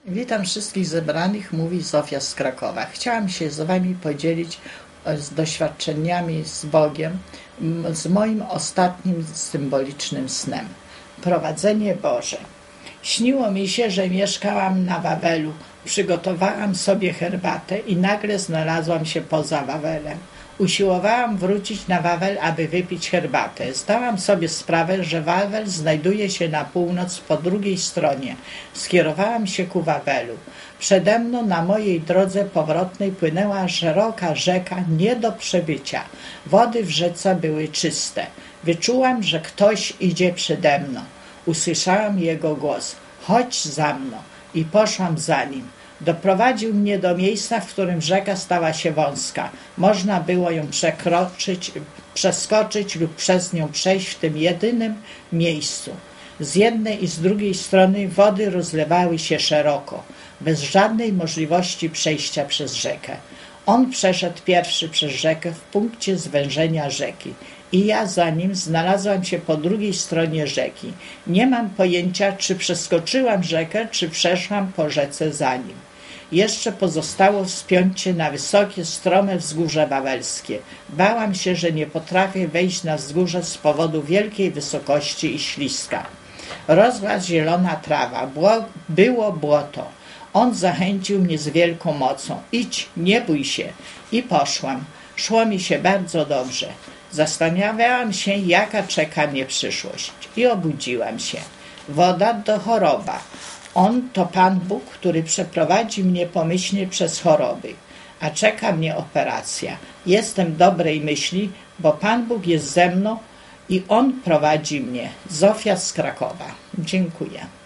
Witam wszystkich zebranych, mówi Zofia z Krakowa. Chciałam się z Wami podzielić z doświadczeniami z Bogiem, z moim ostatnim symbolicznym snem. Prowadzenie Boże. Śniło mi się, że mieszkałam na Wawelu. Przygotowałam sobie herbatę i nagle znalazłam się poza Wawelem. Usiłowałam wrócić na Wawel, aby wypić herbatę. Zdałam sobie sprawę, że Wawel znajduje się na północ po drugiej stronie. Skierowałam się ku Wawelu. Przede mną na mojej drodze powrotnej płynęła szeroka rzeka nie do przebycia. Wody w rzece były czyste. Wyczułam, że ktoś idzie przede mną. Usłyszałam jego głos: chodź za mną. I poszłam za nim. Doprowadził mnie do miejsca, w którym rzeka stała się wąska. Można było ją przeskoczyć lub przez nią przejść w tym jedynym miejscu. Z jednej i z drugiej strony wody rozlewały się szeroko, bez żadnej możliwości przejścia przez rzekę. On przeszedł pierwszy przez rzekę w punkcie zwężenia rzeki i ja za nim znalazłam się po drugiej stronie rzeki. Nie mam pojęcia, czy przeskoczyłam rzekę, czy przeszłam po rzece za nim. Jeszcze pozostało wspiąć na wysokie, strome wzgórze wawelskie. Bałam się, że nie potrafię wejść na wzgórze z powodu wielkiej wysokości i śliska. Rosła zielona trawa, było błoto. On zachęcił mnie z wielką mocą. Idź, nie bój się. I poszłam. Szło mi się bardzo dobrze. Zastanawiałam się, jaka czeka mnie przyszłość. I obudziłam się. Woda to choroba. On to Pan Bóg, który przeprowadzi mnie pomyślnie przez choroby. A czeka mnie operacja. Jestem dobrej myśli, bo Pan Bóg jest ze mną i On prowadzi mnie. Zofia z Krakowa. Dziękuję.